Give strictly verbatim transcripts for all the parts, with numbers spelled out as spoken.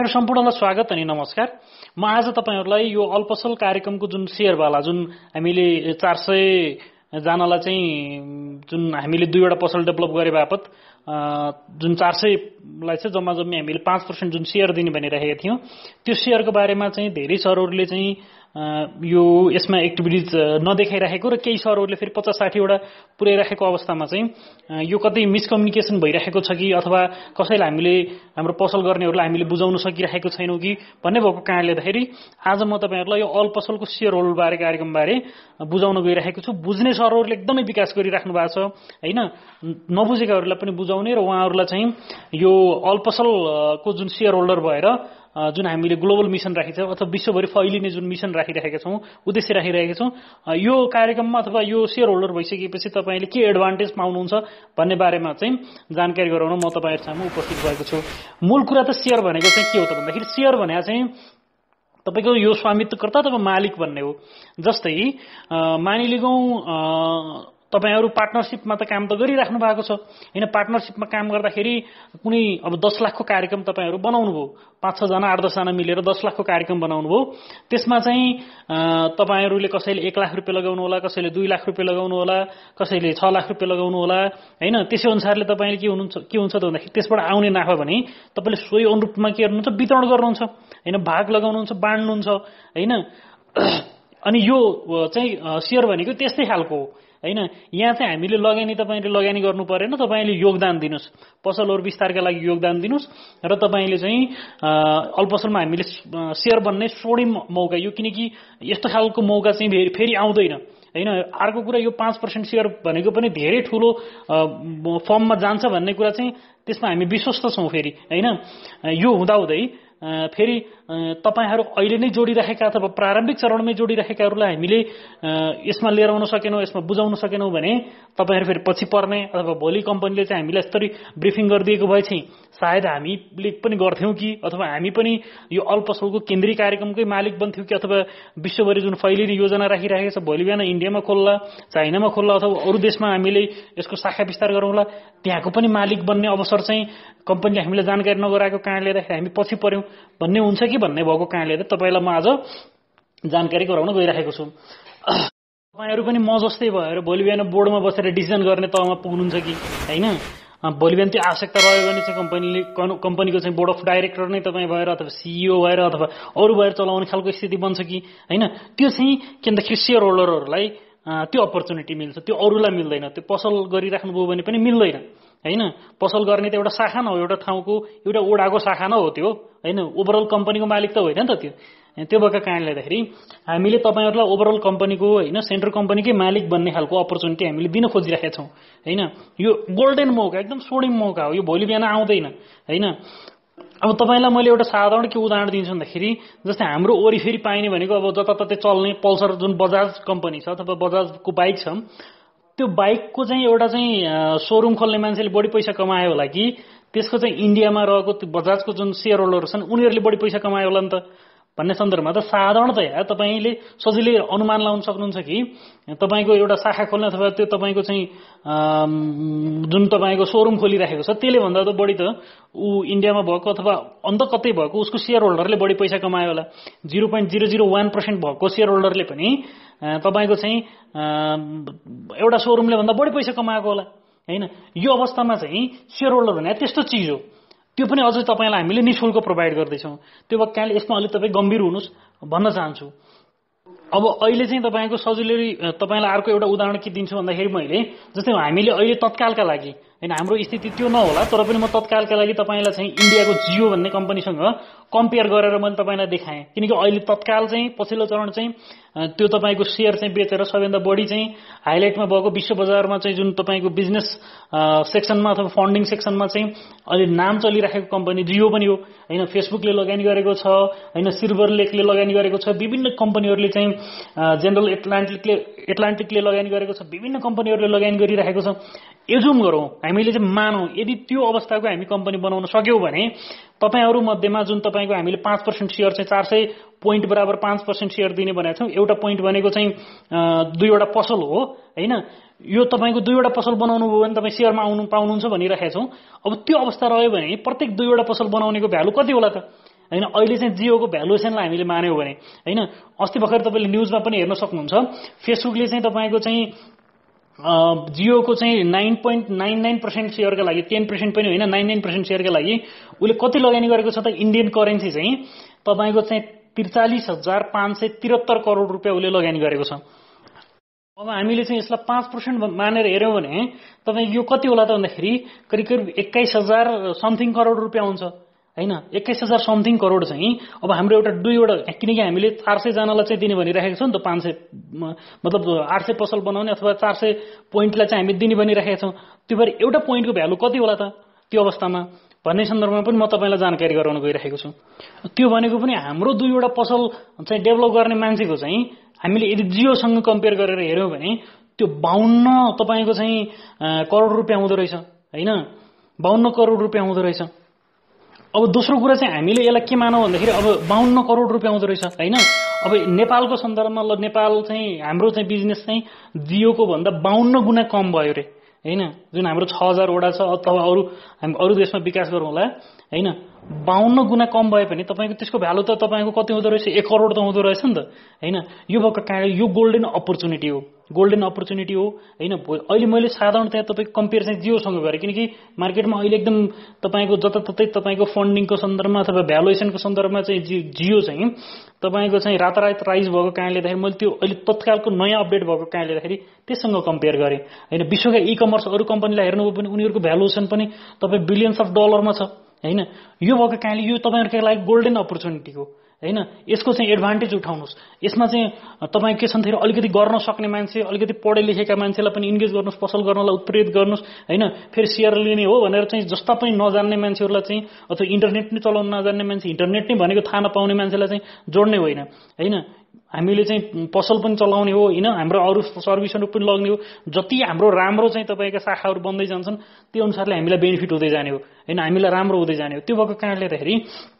तपाईहरु सम्पूर्णलाई स्वागत अनि नमस्कार। म आज तपाईहरुलाई यो अल्पसल कार्यक्रमको जुन शेयरवाला जुन हामीले चार सय जनालाई चाहिँ जुन हामीले दुईवटा पसल डेभलप गरे बापत जुन चार सय लाई चाहिँ जम्मा जम्मी हामीले पाँच प्रतिशत जुन शेयर दिने भनिरहेका थियौं, त्यो शेयरको बारेमा चाहिँ धेरै सरहरूले चाहिँ यो यसमा एक्टिभिटिज नदेखाइरहेको र केही सरहरूले फेरि पचास साठी वटा पुर्याइरहेको अवस्थामा चाहिँ यो कतै मिसकम्युनिकेसन भइरहेको छ कि अथवा कसैलाई हामीले हाम्रो पसल गर्नेहरूलाई हामीले बुझाउन सकिरहेको छैनौं कि भन्ने भएको कारणले गर्दाखेरि आज म तपाईहरुलाई यो अल पसलको शेयर होल्डर बारे कार्यक्रम बारे बुझाउन गइरहेको छु। बुझ्ने सरहरूले एकदमै विकास गरिराख्नु भएको छ हैन, नबुझेकाहरूलाई पनि बुझाउने र उहाँहरूलाई चाहिँ यो अल पसलको जुन शेयर होल्डर भएर जुन हामीले ग्लोबल मिसन राखेको छौं अथवा विश्वभरि फैलिने जुन मिसन राखिरहेका छौं, उद्देश्य राखिरहेका छौं, यो कार्यक्रममा अथवा यो शेयर होल्डर भइसकेपछि तपाईले के एडभान्टेज पाउनुहुन्छ भन्ने बारेमा चाहिँ जानकारी गराउन म तपाईहरु सामु उपस्थित भएको छु। मूल कुरा त शेयर भनेको चाहिँ के हो त भन्दाखेरि शेयर भनेको चाहिँ तपाईको यो स्वामित्वकर्ता अथवा मालिक भन्ने हो। जस्तै मानिलिगौं तपाईहरु पार्टनरशिपमा त काम त गरिराख्नु भएको छ हैन, पार्टनरशिपमा काम गर्दाखेरि कुनै अब दस लाखको कार्यक्रम तपाईहरु बनाउनु भो, पाँच छ जना आठ दस जना मिलेर दस लाखको कार्यक्रम बनाउनु भो। त्यसमा चाहिँ तपाईहरुले कसैले एक लाख रुपैयाँ लगाउनु होला, कसैले दुई लाख रुपैयाँ लगाउनु होला, कसैले छ लाख रुपैयाँ लगाउनु होला हैन। त्यसै अनुसारले तपाईले के हुनुहुन्छ के हुन्छ त भन्दाखेरि त्यसबाट आउने नाफा भने तपाईले सोही अनुरूपमा के गर्नुहुन्छ, वितरण गर्नुहुन्छ हैन, भाग लगाउनुहुन्छ, बाँड्नुहुन्छ हैन। अनि यो चाहिँ शेयर भनेको त्यस्तै खालको हो हैन। यहाँ चाहिँ हामीले लगानी तपाईले लगानी गर्नु परेन, तपाईले योगदान दिनुस्, पसलहरु विस्तारका लागि योगदान दिनुस् र तपाईले चाहिँ अल्पसलमा हामीले शेयर बन्ने सोडी मौका यो, किनकि यस्तो खालको मौका चाहिँ फेरि आउँदैन हैन। अर्को कुरा यो पाँच प्रतिशत शेयर भनेको पनि धेरै ठूलो फर्ममा जान्छ भन्ने कुरा चाहिँ त्यसमा हामी विश्वस्त छौं फेरि हैन। यो हुँदाहुँदै फेरि तपाईहरु अहिले नै जोडिरहेका अथवा प्रारम्भिक चरणमै जोडिरहेकाहरूलाई हामीले यसमा लिएर आउन सकेनौं, यसमा बुझाउन सकेनौं भने तपाईहरु फेरि पछि पर्ने, अथवा भोलि कम्पनीले चाहिँ हामीलाई यसरी ब्रिफिङ गरिदिएको भए चाहिँ सायद हामीले पनि गर्थ्यौं कि, अथवा हामी पनि यो अल्पसलको केन्द्रीय कार्यक्रमकै मालिक बन्थ्यौं कि, अथवा विश्वभरि जुन फैलिने योजना राखिरहेको छ भोलि बिहान इन्डियामा खोल्ला, चाइनामा खोल्ला अथवा अरू देशमा हामीले यसको शाखा विस्तार गरौँला, त्यहाँको पनि मालिक बन्ने अवसर चाहिँ कम्पनीले हामीलाई जानकारी नगराएको कारणले गर्दा हामी पछि पर्यौं भन्ने हुन्छ कि भन्ने भएको कारणले गर्दा तपाईलाई म आज जानकारी गराउन गइरहेको छु। तपाईहरु पनि म जस्तै भएर भोलि बिहान बोर्डमा बसेर डिसिजन गर्ने तहमा पुग्नुहुन्छ कि हैन। भोलि बिहान त्यो आवश्यकता रह्यो भने चाहिँ कम्पनीले कम्पनीको चाहिँ बोर्ड अफ डाइरेक्टर नै तपाईँ भएर अथवा सीईओ भएर अथवा अरू भएर चलाउने खालको स्थिति बन्छ कि हैन। त्यो चाहिँ के भन्दाखेरि शेयर होल्डरहरूलाई त्यो अपर्च्युनिटी मिल्छ, त्यो अरूलाई मिल्दैन। त्यो पसल गरिराख्नुभयो भने पनि मिल्दैन हैन। पसल गर्ने त एउटा शाखा न हो, एउटा ठाउँको एउटा ओडाको शाखा न हो त्यो हैन, ओभरअल कम्पनीको मालिक त होइन नि त त्यो। त्यो भएका कारणले गर्दाखेरि हामीले तपाईहरुलाई ओभरअल कम्पनीको हैन, सेन्ट्रल कम्पनीकै मालिक बन्ने खालको अपर्च्युनिटी हामीले दिन खोजिरहेका छौं हैन। यो गोल्डन मौका, एकदम स्वर्णिम मौका हो, यो भोलि बिहान आउँदैन हैन। अब तपाईलाई मैले एउटा साधारण के उदाहरण दिन्छु भन्दाखेरि जस्तै हाम्रो ओरिफेरि पाइने भनेको अब जताततै चल्ने पल्सर जुन बजाज कम्पनी छ अथवा बजाजको बाइक छ, त्यो बाइकको चाहिँ एउटा चाहिँ सोरुम खोल्ने मान्छेले बढी पैसा कमायो होला कि त्यसको चाहिँ इन्डियामा रहेको त्यो बजाजको जुन शेयर होल्डर छन् उनीहरूले बढी पैसा कमायो होला नि त भन्ने सन्दर्भमा त साधारणतया तपाईले सजिलै अनुमान लगाउन सक्नुहुन्छ कि तपाईको एउटा शाखा खोल्ने अथवा त्यो तपाईको चाहिँ जुन तपाईको सोरुम खोलिरहेको छ त्यसले भन्दा त बढी त उ इन्डियामा भएको अथवा अन्त कतै भएको उसको शेयर होल्डरले बढी पैसा कमायो होला। Zero point zero zero one percent भएको शेयर होल्डरले पनि तपाईको चाहिँ एउटा सोरुमले भन्दा बढी पैसा कमाएको होला हैन। यो अवस्थामा चाहिँ शेयर होल्डर भने त्यस्तो चिज हो, त्यो पनि अझै तपाईलाई हामीले निशुल्क प्रोभाइड गर्दैछौं। त्यो कारणले यसमा अलि तपाई गम्भीर हुनुस् भन्न चाहन्छु। अब अहिले चाहिँ तपाईको सजिलै तपाईलाई अर्को एउटा उदाहरण के दिन्छु भन्दाखेरि मैले जस्तै हामीले अहिले तत्कालका लागि हैन, हाम्रो स्थिति त्यो नहोला तर पनि म तत्कालका लागि तपाईलाई चाहिँ इन्डियाको जियो भन्ने कम्पनीसँग कम्पेयर गरेर मैले तपाईलाई देखाएँ, किनकि अहिले तत्काल चाहिँ पछिल्लो चरण चाहिँ त्यो तपाईको शेयर चाहिँ बेचेर सबैभन्दा बढी चाहिँ हाइलाइटमा भएको विश्व बजारमा चाहिँ जुन तपाईको बिजनेस सेक्सनमा अथवा फन्डिङ सेक्सनमा चाहिँ अहिले नाम चलिरहेको कम्पनी जियो पनि हो हैन। फेसबुकले लगानी गरेको छ हैन, सिल्भर लेकले लगानी गरेको छ, विभिन्न कम्पनीहरूले चाहिँ जेनरल एटलान्टिकले एटलान्टिकले लगानी गरेको छ, विभिन्न कम्पनीहरूले लगानी गरिरहेको छ। एजुम गरौँ, हामीले चाहिँ मानौँ यदि त्यो अवस्थाको हामी कम्पनी बनाउन सक्यौं भने तपाईहरु मध्येमा जुन तपाईको हामीले पाँच प्रतिशत शेयर चाहिँ चार सय पोइन्ट बराबर पाँच प्रतिशत शेयर दिने भनेको छौं। एउटा पोइन्ट भनेको चाहिँ दुईवटा पसल हो हैन। यो तपाईको दुईवटा पसल बनाउनु भयो भने तपाई शेयरमा आउनु पाउनुहुन्छ भनिरहेका छौं। अब त्यो अवस्था रह्यो भने प्रत्येक दुईवटा पसल बनाउनेको भ्यालु कति होला त हैन। अहिले चाहिँ जियोको भ्यालुएसनलाई हामीले मान्यौं भने हैन, अस्ति भर्खर तपाईले न्यूजमा पनि हेर्न सक्नुहुन्छ, फेसबुकले चाहिँ तपाईको चाहिँ जियोको चाहिँ nine point nine nine percent सेयरका लागि, टेन पर्सेन्ट पनि होइन, नाइन नाइन पर्सेन्ट सेयरका लागि उसले कति लगानी गरेको छ त? इन्डियन करेन्सी चाहिँ तपाईँको चाहिँ त्रिचालिस हजार पाँच सय त्रिहत्तर करोड रुपियाँ उसले लगानी गरेको छ। अब हामीले चाहिँ यसलाई पाँच पर्सेन्ट मानेर हेऱ्यौँ भने तपाईँ यो कति होला त भन्दाखेरि करिब करिब एक्काइस हजार समथिङ करोड रुपियाँ हुन्छ हैन। एक्काइस हजार समथिङ करोड चाहिँ अब हाम्रो एउटा दुईवटा, किनकि हामीले चार सय जनालाई चाहिँ दिने भनिराखेको छ नि त, पाँच सय मतलब आठ सय पसल बनाउने अथवा चार सय पोइन्टलाई चाहिँ हामी दिने भनिराखेका छौँ। त्यो भएर एउटा पोइन्टको भ्यालु कति होला त त्यो अवस्थामा भन्ने सन्दर्भमा पनि म तपाईँलाई जानकारी गराउन गइरहेको छु। त्यो भनेको पनि हाम्रो दुईवटा पसल चाहिँ डेभलप गर्ने मान्छेको चाहिँ हामीले यदि जियोसँग कम्पेयर गरेर हेऱ्यौँ भने त्यो बाहन्न तपाईँको चाहिँ करोड रुपियाँ हुँदो रहेछ हैन, बाहन्न करोड रुपियाँ हुँदो रहेछ। अब दोस्रो कुरा चाहिँ हामीले यसलाई के मानौँ भन्दाखेरि अब बाहन्न करोड रुपियाँ हुँदो रहेछ हैन। अब नेपालको सन्दर्भमा ल नेपाल चाहिँ हाम्रो चाहिँ बिजनेस चाहिँ जियोको भन्दा बाहन्न गुणा कम भयो रे हैन, जुन हाम्रो छ हजार वडा छ अथवा अरू हामी अरू देशमा विकास गरौँ होला हैन, बाहन्न गुणा कम भए पनि तपाईँको त्यसको भ्यालु त तपाईँको कति हुँदो रहेछ? एक करोड त हुँदो रहेछ नि त हैन। यो भएको कारणले यो गोल्डन अपर्च्युनिटी हो, गोल्डन अपर्च्युनिटी हो हैन। अहिले मैले साधारणतया तपाईँको कम्पेयर चाहिँ जियोसँग गरेँ, किनकि मार्केटमा अहिले एकदम तपाईँको जताततै तपाईँको फन्डिङको सन्दर्भमा अथवा भ्यालुएसनको सन्दर्भमा चाहिँ जियो चाहिँ तपाईँको चाहिँ रातारात राइज भएको कारणले गर्दाखेरि मैले त्यो अहिले तत्कालको नयाँ अपडेट भएको कारणले गर्दाखेरि त्यससँग कम्पेयर गरेँ हैन। विश्वका इ कमर्स अरू कम्पनीलाई हेर्नुभयो भने उनीहरूको भ्यालुएसन पनि तपाईँ बिलियन्स अफ डलरमा छ हैन। यो भएको कारणले यो तपाईँहरूको लागि गोल्डन अपर्च्युनिटी हो हैन। यसको चाहिँ एडभान्टेज उठाउनुहोस्। यसमा चाहिँ तपाईँ के छ भन्दाखेरि अलिकति गर्न सक्ने मान्छे, अलिकति पढे लेखेका मान्छेलाई पनि इन्गेज गर्नुहोस्, पसल गर्नलाई उत्प्रेरित गर्नुहोस् हैन। फेरि सेयर लिने हो भनेर चाहिँ जस्ता पनि नजान्ने मान्छेहरूलाई चाहिँ अथवा इन्टरनेट नै चलाउन नजान्ने मान्छे, इन्टरनेट नै भनेको थाहा नपाउने मान्छेलाई चाहिँ जोड्ने होइन हैन। हामीले चाहिँ पसल पनि चलाउने हो हैन, हाम्रो अरू सर्भिसहरू पनि लग्ने हो। जति हाम्रो राम्रो चाहिँ तपाईँका शाखाहरू बन्दै जान्छन् त्यो अनुसारले हामीलाई बेनिफिट हुँदै जाने हो हैन, हामीलाई राम्रो हुँदै जाने हो। त्यो भएको कारणले गर्दाखेरि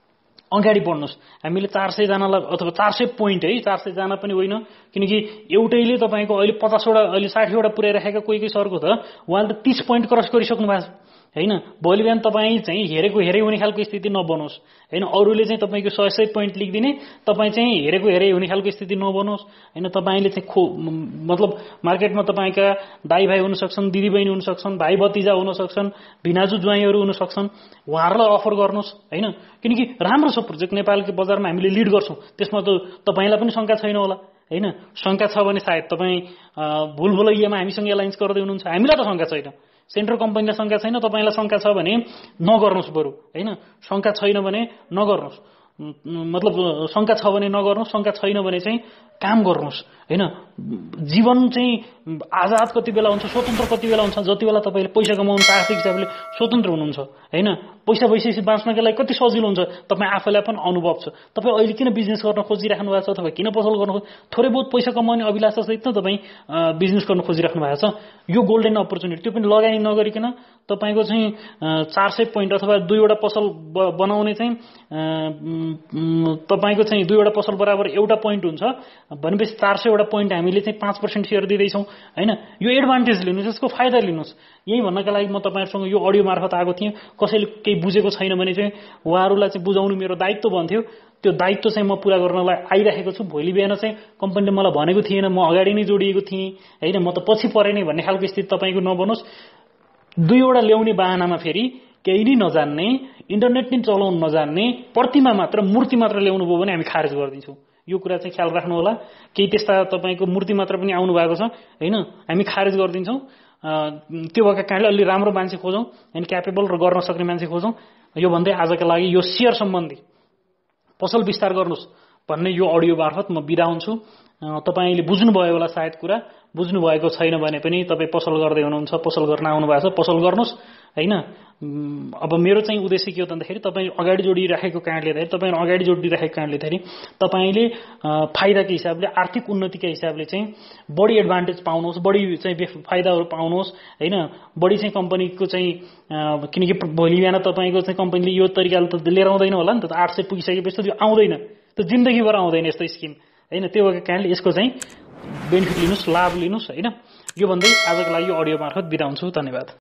अगाडि बढ्नुहोस्। हामीले चार सय जनालाई अथवा चार सय पोइन्ट है, चार सय जना पनि होइन, किनकि एउटैले तपाईँको अहिले पचासवटा अहिले साठीवटा पुर्याइराखेका कोही कोही सरको त उहाँले त तीस पोइन्ट क्रस गरिसक्नु भएको छ हैन। भोलि बिहान तपाईँ चाहिँ हेरेको हेरे हुने खालको स्थिति नबनोस् हैन। अरूले चाहिँ तपाईँको सय सय पोइन्ट लेखिदिने, तपाईँ चाहिँ हेरेको हेरे हुने खालको स्थिति नबनोस् हैन। तपाईँले चाहिँ खो मतलब मार्केटमा तपाईँका दाइ भाइ हुन सक्छन्, दिदीबहिनी हुन सक्छन्, भाइ भतिजा हुन सक्छन्, भिनाजु ज्वाइँहरू हुन सक्छन्, उहाँहरूलाई अफर गर्नुहोस् हैन। किनकि राम्रो छ प्रोजेक्ट, नेपालको बजारमा हामीले लिड गर्छौँ, त्यसमा त तपाईँलाई पनि शङ्का छैन होला हैन। शङ्का छ भने सायद तपाईँ भुलभुलैयामा हामीसँग एलायन्स गर्दै हुनुहुन्छ, हामीलाई त शङ्का छैन, सेन्ट्रल कम्पनीलाई शङ्का छैन, तपाईँलाई शङ्का छ भने नगर्नुहोस् बरु हैन। शङ्का छैन भने नगर्नुहोस्, मतलब शङ्का छ भने नगर्नुहोस्, शङ्का छैन भने चाहिँ काम गर्नुहोस् हैन। जीवन चाहिँ आजाद कति बेला हुन्छ, स्वतन्त्र कति बेला हुन्छ, जति बेला तपाईँले पैसा कमाउनु आर्थिक हिसाबले स्वतन्त्र हुनुहुन्छ हैन। पैसा भइसकेपछि बाँच्नको लागि कति सजिलो हुन्छ, तपाईँ आफैलाई पनि अनुभव छ। तपाईँ अहिले किन बिजनेस गर्न खोजिराख्नु भएको छ अथवा किन पसल गर्न खोज, थोरै बहुत पैसा कमाउने अभिलाषा सहित न तपाईँ बिजनेस गर्न खोजिराख्नु भएको छ। यो गोल्डन अपर्च्युनिटी, त्यो पनि लगानी नगरिकन तपाईँको चाहिँ चार सय पोइन्ट अथवा दुईवटा पसल बनाउने चाहिँ तपाईँको चाहिँ दुईवटा पसल बराबर एउटा पोइन्ट हुन्छ भनेपछि चार सयवटा पोइन्ट हामीले चाहिँ पाँच पर्सेन्ट सेयर दिँदैछौँ हैन। यो एडभान्टेज लिनुहोस्, यसको फाइदा लिनुहोस्। यही भन्नका लागि म तपाईँहरूसँग यो अडियो मार्फत आएको थिएँ। कसैले केही बुझेको छैन भने चाहिँ उहाँहरूलाई चाहिँ बुझाउनु मेरो दायित्व भन्थ्यो। त्यो दायित्व चाहिँ म पुरा गर्नलाई आइरहेको छु। भोलि बिहान चाहिँ कम्पनीले मलाई भनेको थिएन, म अगाडि नै जोडिएको थिएँ हैन, म त पछि परेँ नै भन्ने खालको स्थिति तपाईँको नबनोस्। दुईवटा ल्याउने बाहनामा फेरि केही नै नजान्ने, इन्टरनेट नै चलाउन नजान्ने, प्रतिमा मात्र मूर्ति मात्र ल्याउनु भयो भने हामी खारेज गरिदिन्छौँ। यो कुरा चाहिँ ख्याल राख्नु होला। केही त्यस्ता तपाईँको मूर्ति मात्र पनि आउनु भएको छ हैन, हामी खारेज गरिदिन्छौँ। त्यो भएका कारणले अलि राम्रो मान्छे खोजौँ हैन, क्यापेबल र गर्न सक्ने मान्छे खोजौँ। यो भन्दै आजका लागि यो सेयर सम्बन्धी पसल विस्तार गर्नुहोस् भन्ने यो अडियो मार्फत म बिदा हुन्छु। तपाईँले बुझ्नुभयो होला सायद कुरा, बुझ्नु भएको छैन भने पनि तपाईँ पसल गर्दै हुनुहुन्छ, पसल गर्न आउनु भएको छ, पसल गर्नुहोस् हैन। अब मेरो चाहिँ उद्देश्य के हो भन्दाखेरि तपाईँ अगाडि जोडिराखेको कारणले गर्दाखेरि, तपाईँ अगाडि जोडिराखेको कारणले गर्दाखेरि तपाईँले फाइदाको हिसाबले, आर्थिक उन्नतिका हिसाबले चाहिँ बढी एडभान्टेज पाउनुहोस्, बढी चाहिँ फाइदाहरू पाउनुहोस् हैन। बढी चाहिँ कम्पनीको चाहिँ किनकि भोलि बिहान तपाईँको चाहिँ कम्पनीले यो तरिकाले त लिएर आउँदैन होला नि त, आठ सय पुगिसकेपछि त यो आउँदैन, त्यो जिन्दगीभर आउँदैन यस्तो स्किम हैन। त्यो भएको कारणले यसको चाहिँ बेनिफिट लिनुहोस्, लाभ लिनुहोस् हैन। यो भन्दै आजको लागि यो अडियो मार्फत बिदा हुन्छु। धन्यवाद।